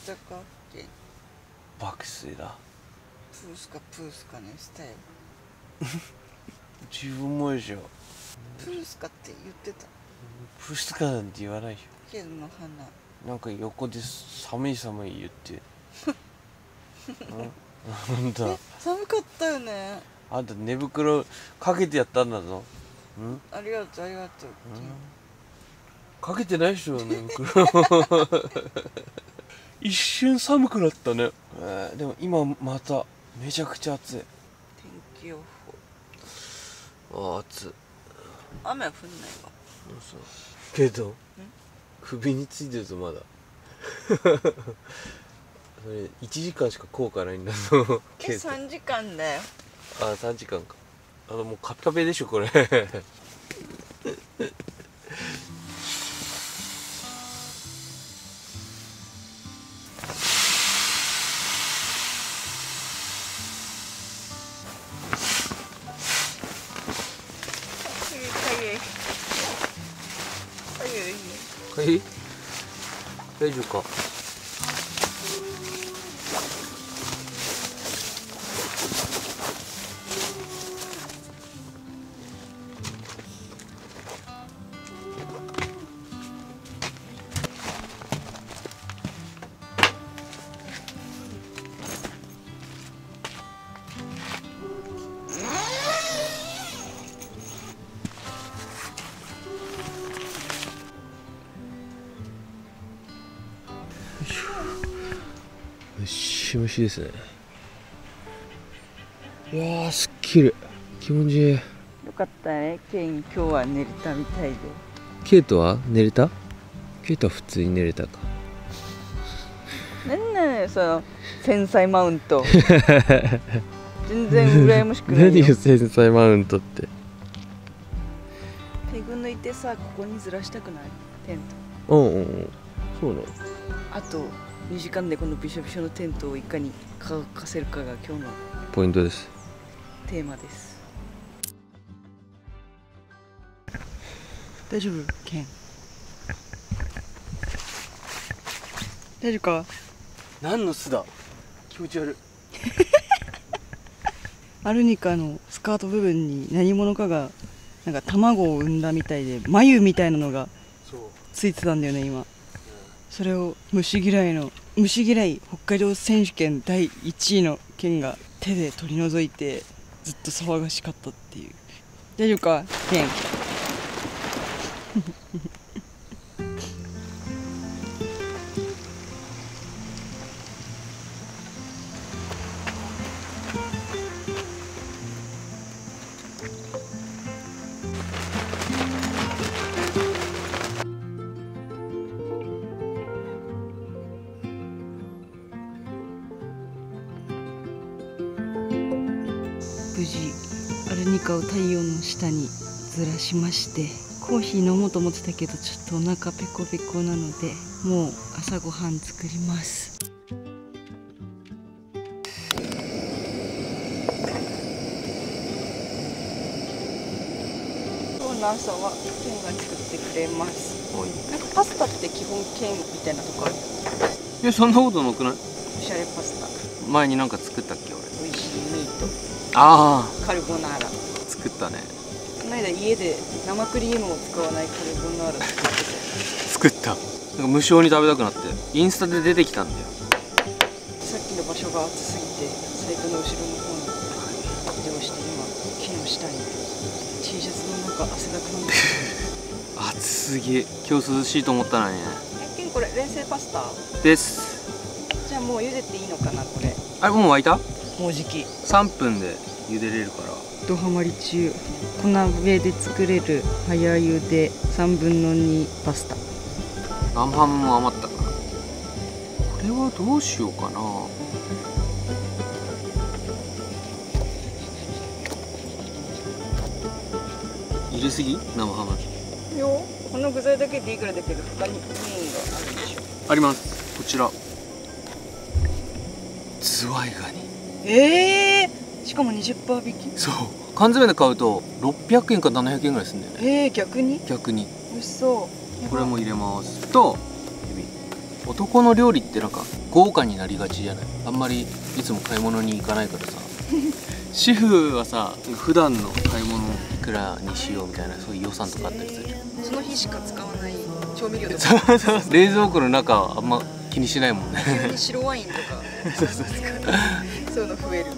したか？ 爆睡だ。 プースかプースかねしたよ。 自分もでしょ。 プースかって言ってた。 プースかなんて言わないよ。 ケンの花。 なんか横で寒い寒い言って。あんた寒かったよね。 あんた寝袋かけてやったんだぞ。 ありがとうありがとう。 かけてないでしょ寝袋。一瞬寒くなったね。でも今まためちゃくちゃ暑い。 天気予ああ暑い。 雨は降んないわ。 そうけど首についてるぞまだ。それ1時間しか効果ないんだぞ。 3時間だよ。 ああ3時間か。もうカピカピでしょこれ。はい、大丈夫か。ムシムシですね。いやーすっきり気持ちいい。 よかったね。ケン今日は寝れたみたいで。 ケイトは寝れた？ケイトは普通に寝れたか。 なんなのよその繊細マウント。全然羨ましくないよ。 何よ繊細マウントって。 ペグ抜いてさ、ここにずらしたくない？テント。 そうね。 あと2時間でこのびしょびしょのテントをいかに乾かせるかが今日のポイントです。 テーマです。大丈夫？ケン大丈夫か？ 何の巣だ？気持ち悪い。 アルニカのスカート部分に何者かがなんか卵を産んだみたいで、繭みたいなのがついてたんだよね今。それを虫嫌い北海道選手権第1位のケンが手で取り除いて、ずっと騒がしかったっていう。大丈夫かケン？無事アルニカを太陽の下にずらしまして、コーヒー飲もうと思ってたけどちょっとお腹ペコペコなので、もう朝ごはん作ります。今日の朝はケンが作ってくれます。なんかパスタって基本ケンみたいなとこある？ いやそんなことなくない？ おしゃれパスタ。 前になんか作ったっけ俺。 美味しいミート。 ああカルボナーラ作ったね。 この間家で生クリームを使わないカルボナーラ作った。なんか無性に食べたくなってインスタで出てきたんだよ。 さっきの場所が暑すぎてサイトの後ろの方に移動して、今木の下に T シャツの中汗だくなんです暑すぎ。今日涼しいと思ったのにね。 ケンこれ冷製パスタです。 じゃあもう茹でていいのかなこれ？ あれもう沸いた？ もうじき 3分で茹でれるから。 ドハマり中。小鍋で作れる早茹で3分の2パスタ。 生ハムも余ったから。これはどうしようかな。入れすぎ？生ハム。 よこの具材だけでいくらだけど他にメインがあるでしょ。 あります。こちらズワイガニ。 しかも 20% 引き。 そう缶詰で買うと600円か700円ぐらいするんだよね。 逆に逆に。 美味しそう。 これも入れますと、エビ。男の料理ってなんか豪華になりがちじゃない。あんまりいつも買い物に行かないからさ主婦はさ普段の買い物いくらにしようみたいなそういう予算とかあったりするじゃん。 その日しか使わない調味料とか冷蔵庫の中はあんま気にしないもんね白ワインとかそうそうそういうの増える。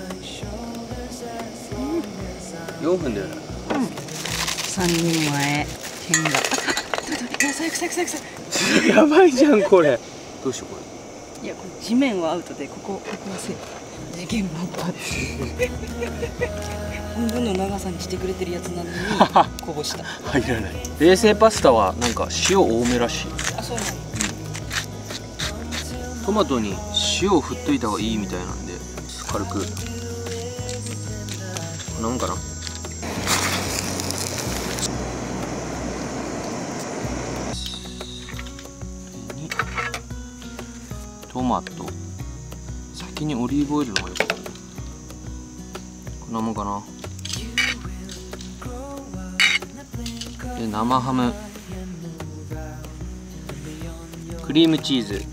4分だよね。 3人前天が最悪やばいじゃんこれ。どうしようこれ。 いやこれ地面はアウトでここはセーフ。事件勃発半分の長さにしてくれてるやつなのにこぼした入らない。冷製パスタはなんか塩多めらしい。 あ、そうなの。 トマトに塩を振っといた方がいいみたいなんで軽くこんなもんかな。トマト先にオリーブオイルの方がよかった。こんなもんかな。で生ハム、クリームチーズ、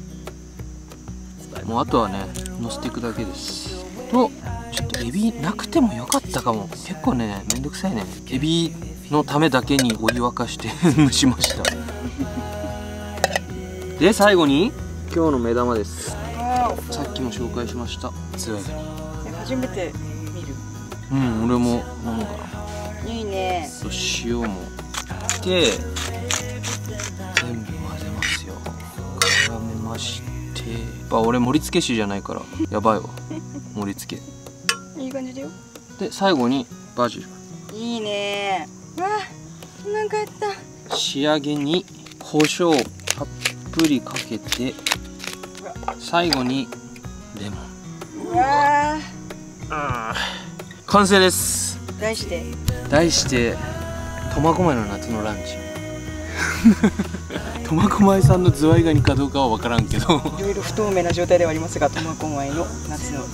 もうあとはねのせていくだけです。とちょっとエビなくてもよかったかも。結構ねめんどくさいね。エビのためだけにお湯沸かして蒸しましたで最後に今日の目玉です。さっきも紹介しましたズワイガニ。 初めて見る。 俺も飲もうかな。 いいね。 と塩もで全部混ぜますよ。絡めまして、俺盛り付け師じゃないからやばいわ盛り付け。 いい感じだよ。 で最後にバジル。 いいね。わあ、なんかやった。 仕上げに胡椒たっぷりかけて、最後にレモン。 うわあ、完成です。 題して苫小牧の夏のランチ苫小牧産のズワイガニかどうかは分からんけどいろいろ不透明な状態ではありますが、苫小牧の夏の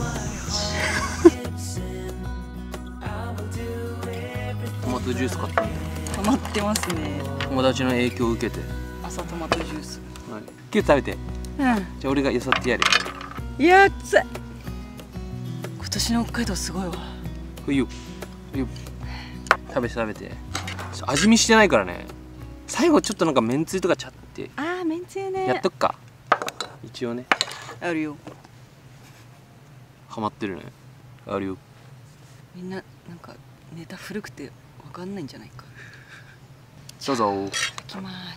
トマトジュース買ったんだよ。 ハマってますね。 友達の影響を受けて。 朝トマトジュース。 はい、今日食べて。じゃあ俺がよそってやる。 やっつ。今年の北海道すごいわ。 冬食べて。味見してないからね。最後ちょっとなんかめんつゆとかちゃって。 ああ、めんつゆね。 やっとくか。一応ね。 あるよ。 ハマってるね。あるよ。 みんななんかネタ古くてわかんないんじゃないか。 どうぞ。 いただきます。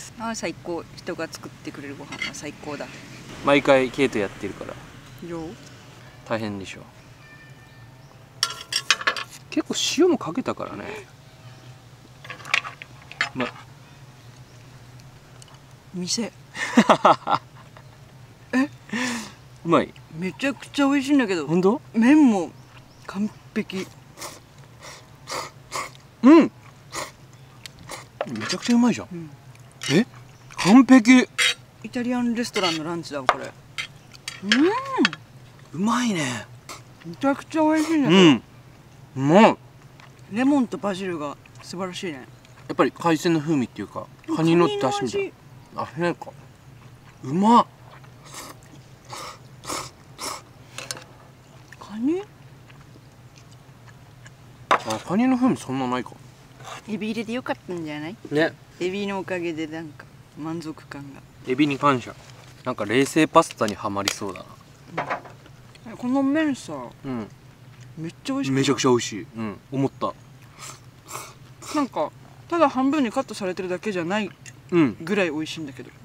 ああ、最高。人が作ってくれるご飯は最高だ。 毎回ケイトやってるからよ。 大変でしょ。結構塩もかけたからね。 店うまい。 めちゃくちゃ美味しいんだけど。 本当？ 麺も完璧。 めちゃくちゃうまいじゃん。完璧。 イタリアンレストランのランチだわこれ。 うまいね。 めちゃくちゃ美味しいんだけど。 うまい。 レモンとバジルが素晴らしいね。 やっぱり海鮮の風味っていうかカニの出汁みたいな。あ、変か。うまっ。 カニ？ カニの風味そんなないか。 エビ入れてよかったんじゃない？ ね。 エビのおかげでなんか満足感が。 エビに感謝。なんか冷製パスタにはまりそうだな。 この麺さ、めっちゃ美味しい。 めちゃくちゃ美味しい。思った。 なんかただ半分にカットされてるだけじゃないぐらい美味しいんだけど。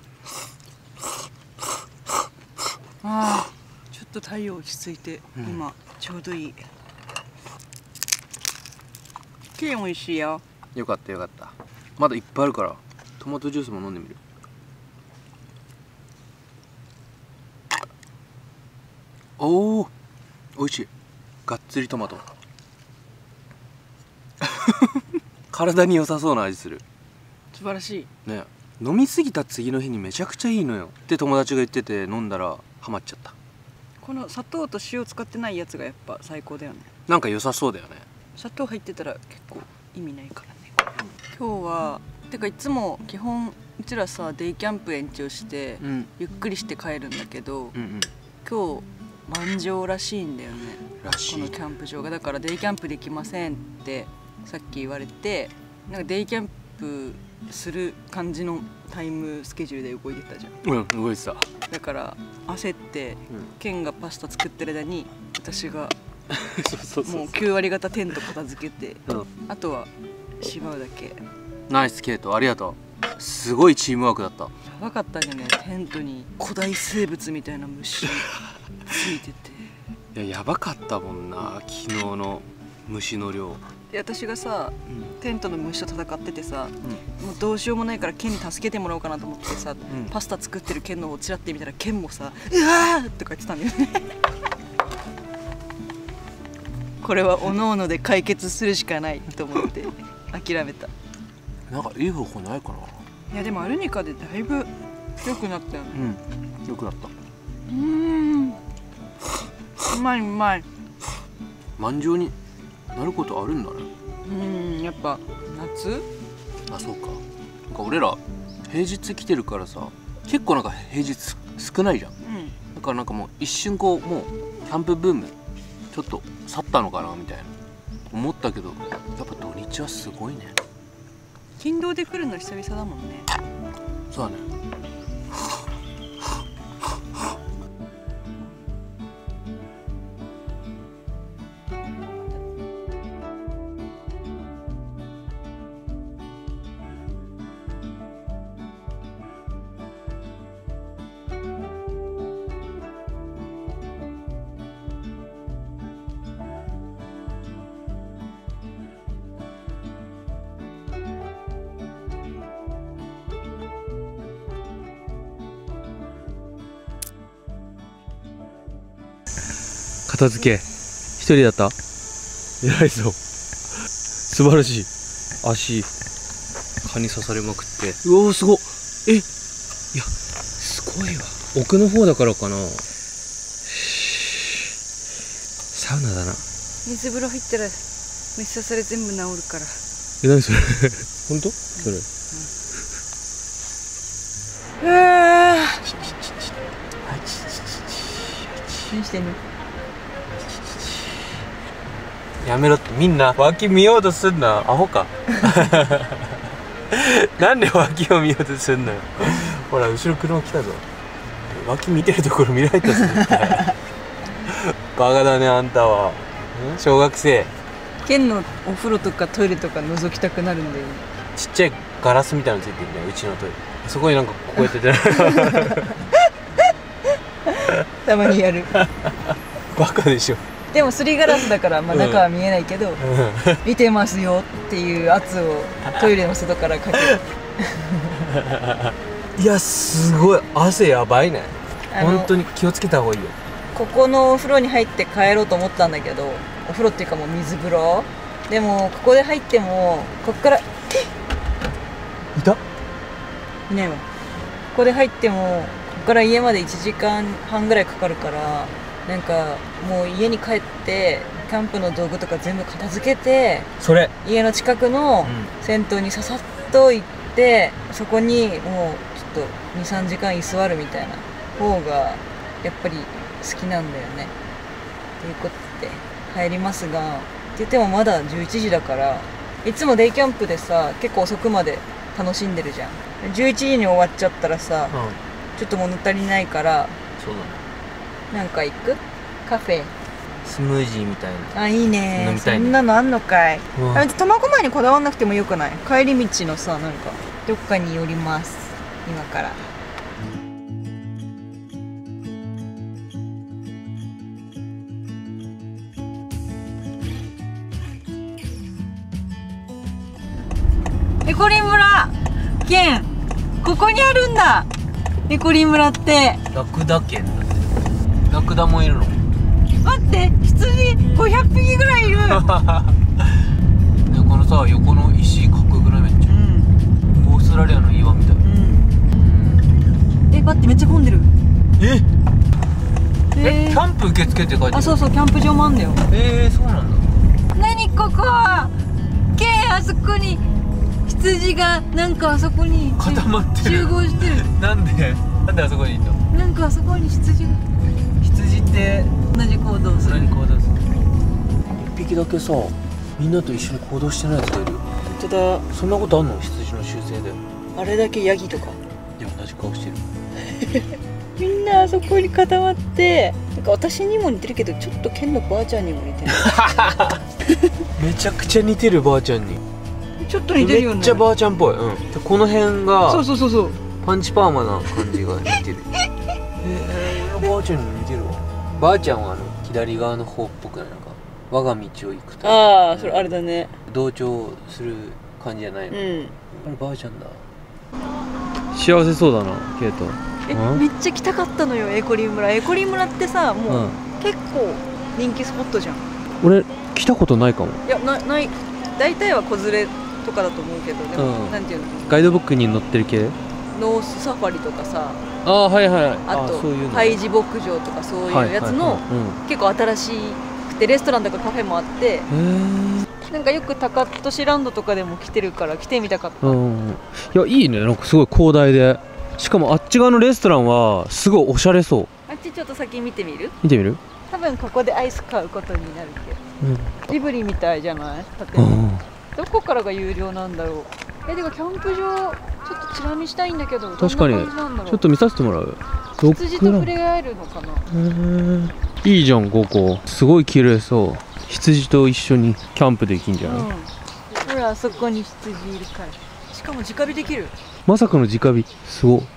ああ、ちょっと太陽落ち着いて、今ちょうどいい。ケン美味しいよ。 よかったよかった。まだいっぱいあるからトマトジュースも飲んでみる。おお、美味しい。がっつりトマト体に良さそうな味する。 素晴らしいね。飲みすぎた次の日にめちゃくちゃいいのよって友達が言ってて飲んだらハマっちゃった。 この砂糖と塩使ってないやつがやっぱ最高だよね。 なんか良さそうだよね。 砂糖入ってたら結構意味ないからね。今日はてかいつも基本うちらさデイキャンプ延長して、 うん、 ゆっくりして帰るんだけど、 うんうん、 今日満場らしいんだよね。 らしい。 このキャンプ場がだからデイキャンプできませんってさっき言われて、なんかデイキャンプする感じのタイムスケジュールで動いてたじゃん。 うん、動いてた。 だから焦って、ケンがパスタ作ってる間に私がもう9割方テント片付けて、あとはしまうだけ。 ナイスケイト、ありがとう。すごいチームワークだった。 やばかったよね。テントに古代生物みたいな虫ついてて。 いや、やばかったもんな、昨日の虫の量。 で私がさ、テントの虫と戦っててさ、もうどうしようもないからケンに助けてもらおうかなと思ってさ、パスタ作ってるケンの方をチラって見たらケンもさ「うわー!」とか言ってたんだよね。これはおのおので解決するしかないと思って諦めた。 なんかいい方法ないかな。 いやでもアルニカでだいぶ良くなったよね。 うん、良くなった。 うまいうまい。 満場になることあるんだね。 やっぱ夏。 あ、そうか。なんか俺ら平日来てるからさ、結構なんか平日少ないじゃん。だからなんかもう一瞬こうもうキャンプブームちょっと去ったのかなみたいな思ったけど、やっぱ土日はすごいね。 勤労で来るの久々だもんね。 そうだね。片付け一人だった。偉いぞ、素晴らしい。足蚊に刺されまくって、うおーすごっ。いやすごいわ。奥の方だからかな。サウナだな。 水風呂入ったら虫刺され全部治るから。 何それ本当それ。 何してんの。 やめろって、みんな脇見ようとすんな、アホか。なんで脇を見ようとすんのよ。ほら後ろ車来たぞ。脇見てるところ見られたぞ。バカだねあんたは。小学生。 ケンのお風呂とかトイレとか覗きたくなるんだよね。 ちっちゃいガラスみたいなのついてるね、うちのトイレ。そこになんかこうやっててたまにやる。 バカでしょ。 でもすりガラスだから、まあ、中は見えないけど、見てますよっていう圧をトイレの外からかける。 いやすごい、汗やばいね。本当に気をつけた方がいいよ。 ここのお風呂に入って帰ろうと思ったんだけど、お風呂っていうかもう水風呂でも、ここで入ってもこっからいたいないわ。ここで入ってもここから家まで1時間半ぐらいかかるから、なんかもう家に帰ってキャンプの道具とか全部片付けて、 それ家の近くの銭湯にささっと行って、そこにもうちょっと 2,3 時間居座るみたいな方がやっぱり好きなんだよね。ということで帰りますが、って言ってもまだ11時だから、いつもデイキャンプでさ結構遅くまで楽しんでるじゃん。11時に終わっちゃったらさ、ちょっと物足りないから。 そうだね。 なんか行く？カフェ。 スムージーみたいな。 あ、いいね。 飲みたいね。 そんなのあんのかい。苫小牧にこだわんなくてもよくない？帰り道のさ、なんかどっかに寄ります。今から。エコリン村、ケン、ここにあるんだ。エコリン村って。 ラクダ県だ。ラクダもいるの？ 待って、羊500匹ぐらいいる。 でこのさ、横の石かっこよくない？めっちゃ、オーストラリアの岩みたい。 待って、めっちゃ混んでる。 キャンプ受付って書いてある。 あ、そうそう、キャンプ場もあんだよ。 そうなんだ。 何ここ。ケン、あそこに羊がなんかあそこに固まってる。 集合してる。 なんであそこにいんの？ なんかあそこに羊が羊って同じ行動する。 何行動する？一匹だけさ、みんなと一緒に行動してないやつがいるよ。 本当だ。 そんなことあんの？羊の習性で。 あれだけヤギとかで同じ顔してる。 みんなあそこに固まって、なんか私にも似てるけどちょっとケンのばあちゃんにも似てる。 めちゃくちゃ似てるばあちゃんに。 ちょっと似てるよね。 めっちゃばあちゃんっぽい。うん。でこの辺がそうパンチパーマな感じが似てる。俺のばあちゃんに似てるわ。ばあちゃんは左側の方っぽくない？なんか我が道を行くと。 ああ、それあれだね。 同調する感じじゃないの？ うん。 あればあちゃんだ。幸せそうだな、ケイト。 めっちゃ来たかったのよ、エコリン村。エコリン村ってさ、もう、結構人気スポットじゃん。 俺来たことないかも。 いや、ない。大体は子連れとかだと思うけど、でも、なんていうの、 ガイドブックに載ってる系？ ノースサファリとかさ、 ああ、はいはい。 あとハイジ牧場とかそういうやつの結構新しくてレストランとかカフェもあって、なんかよく高戸市ランドとかでも来てるから来てみたかった。いや、いいね。なんかすごい広大で、しかもあっち側のレストランはすごいおしゃれそう。 あっちちょっと先見てみる？ 見てみる？ 多分ここでアイス買うことになるけど、ジブリみたいじゃない？建物。どこからが有料なんだろう。でもキャンプ場ちょっとチラ見したいんだけど。 確かに。ちょっと見させてもらう。 羊と触れ合えるのかな。 いいじゃん、ここ。すごい綺麗そう。羊と一緒にキャンプできんじゃない？ ほら、あそこに羊いるから。しかも直火できる。 まさかの直火。すごい。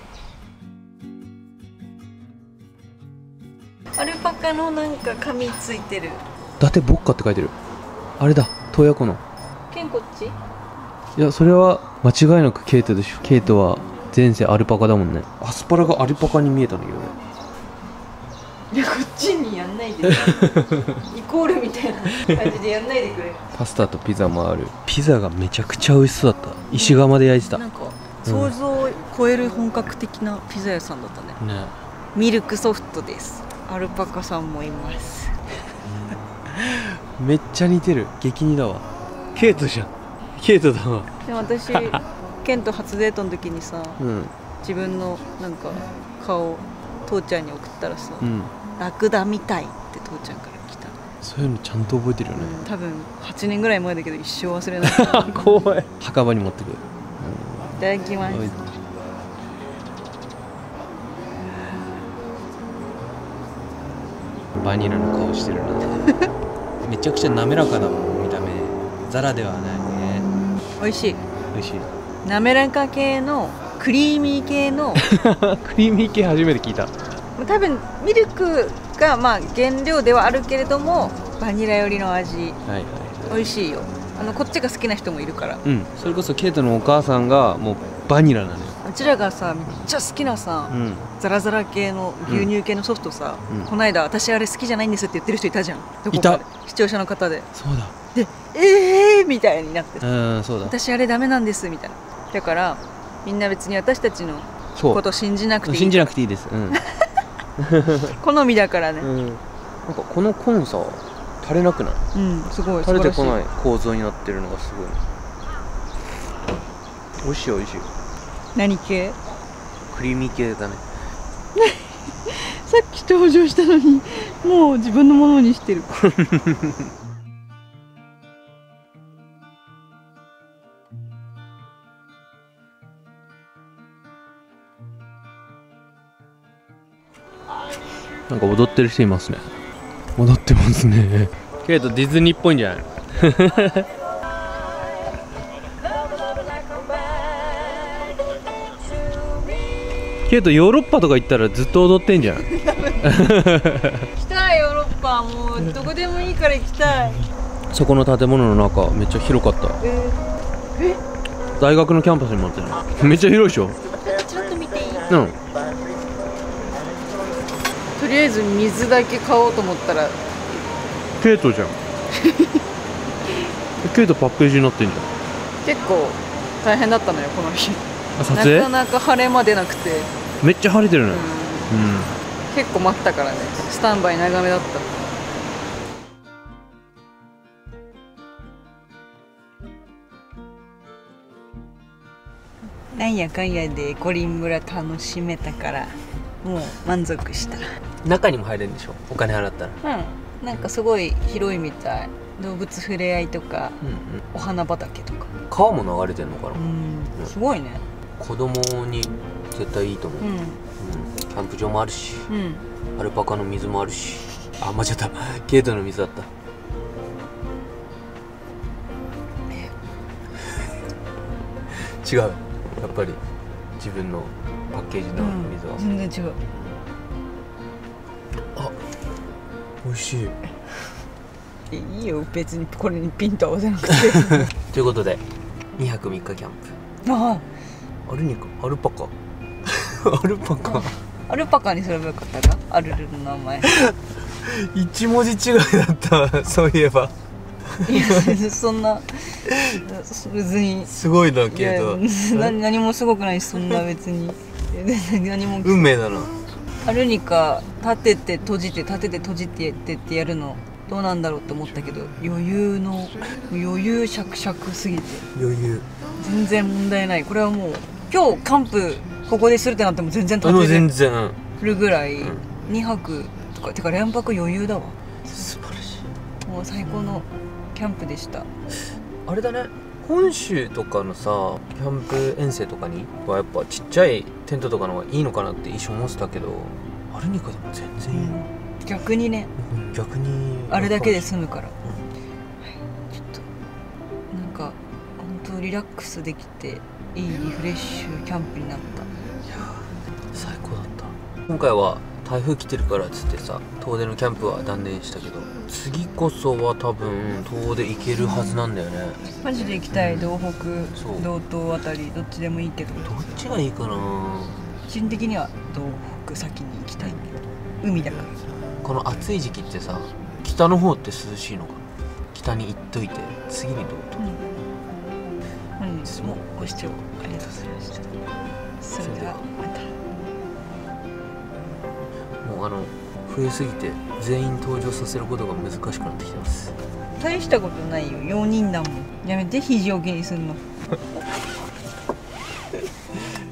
アルパカのなんか髪ついてる。 伊達ボッカって書いてる。あれだ、洞爺湖の。 ケンこっち？ いや、それは間違いなくケイトでしょ。ケイトは前世アルパカだもんね。アスパラがアルパカに見えたんだけどね。 いや、こっちにやんないでイコールみたいな感じでやんないでくれ。 パスタとピザもある。ピザがめちゃくちゃ美味しそうだった。石窯で焼いてた。 なんか想像を超える本格的なピザ屋さんだったね。 ね。 ミルクソフトです。アルパカさんもいます。 めっちゃ似てる。激似だわ。ケイトじゃん。ケイトだわ。 でも私ケンと初デートの時にさ、自分のなんか顔父ちゃんに送ったらさ、ラクダみたいって父ちゃんから来た。 そういうのちゃんと覚えてるよね。 多分8年ぐらい前だけど一生忘れない。 怖い。墓場に持ってくる。 いただきます。 バニラの顔してるな。めちゃくちゃ滑らかだもん、見た目。ザラではないね。 美味しい。 美味しい。 滑らか系のクリーミー系のクリーミー系初めて聞いた。 多分ミルクがまあ原料ではあるけれどもバニラ寄りの味。美味しいよ。こっちが好きな人もいるから。 それこそケイトのお母さんがもうバニラなのよ。 うちらがさめっちゃ好きなさ、ザラザラ系の牛乳系のソフトさ、この間私あれ好きじゃないんですって言ってる人いたじゃん。どこかで視聴者の方で。 そうだ。 でみたいになってた。 そうだ。 私あれダメなんですみたいな。だからみんな別に私たちのこと信じなくていい。 信じなくていいです。 好みだからね。 なんかこのコーンさ垂れなくない？ すごい。 垂れてこない構造になってるのがすごい。美味しい美味しい。 何系？ クリーミー系だね。 さっき登場したのにもう自分のものにしてる。 なんか踊ってる人いますね。踊ってますね。ケイトディズニーっぽいんじゃない？ケイトヨーロッパとか行ったらずっと踊ってんじゃん。行きたいヨーロッパ。もうどこでもいいから行きたい。 そこの建物の中めっちゃ広かった。大学のキャンパスにもあってね。めっちゃ広いでしょ。 ちょっと見ていい？ とりあえず水だけ買おうと思ったらケイトじゃん。ケイトパッケージになってんじゃん。 結構大変だったのよこの日。 撮影なかなか晴れ間出なくてめっちゃ晴れてるね。 結構待ったからね。スタンバイ長めだった。 なんやかんやでコリン村楽しめたからもう満足した。 中にも入れるんでしょ、お金払ったら。 うん、なんかすごい広いみたい。動物触れ合いとか、お花畑とか。 川も流れてんのかな。 すごいね。 子供に絶対いいと思う。キャンプ場もあるし、アルパカの水もあるし。あ、間違った、ケイトの水だった。違う、やっぱり自分のパッケージの水は、 全然違う。 あ、美味しい。 いいよ、別にこれにピンと合わせなくてということで2泊3日キャンプ。アルニカ、アルパカアルパカ、 アルパカにすればよかったか、アルルの名前一文字違いだったそういえば。 いや、そんな別にすごいな、ケイト。 何もすごくないし、そんな別に何も。 運命だな。 アルニカ立てて閉じて立てて閉じてってやるのどうなんだろうって思ったけど、余裕しゃくしゃくすぎて余裕全然問題ない。これはもう今日キャンプここでするってなっても全然立て全然るぐらい、2泊とかてか連泊余裕だわ。 素晴らしい。 もう最高のキャンプでした。 あれだね、本州とかのさキャンプ遠征とかにはやっぱちっちゃいテントとかの方がいいのかなって一瞬思ってたけど、アルニカでも全然いいよ、 逆にね、 逆にあれだけで済むから、はい、ちょっとなんか本当リラックスできていいリフレッシュキャンプになった。 いや最高だった。今回は台風来てるからっつってさ、遠出のキャンプは断念したけど、次こそは多分遠出行けるはずなんだよね。 マジで行きたい。道北、 そう道東あたりどっちでもいいけど、 どっちがいいかな。 個人的には道北先に行きたい。海だから。 この暑い時期ってさ、北の方って涼しいのかな。北に行っといて次にどうと、 本日もご視聴ありがとうございました。それではまた。 もう増えすぎて全員登場させることが難しくなってきてます。 大したことないよ、4人だもん。やめて肘を気にすんの